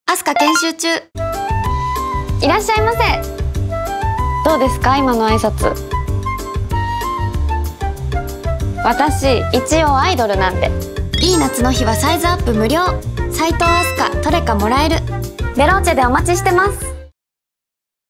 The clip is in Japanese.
アスカ研修中。 いらっしゃいませ。どうですか今の挨拶。私一応アイドルなんで。 いい夏の日はサイズアップ無料。斉藤飛鳥トレカもらえる。 ベローチェでお待ちしてます。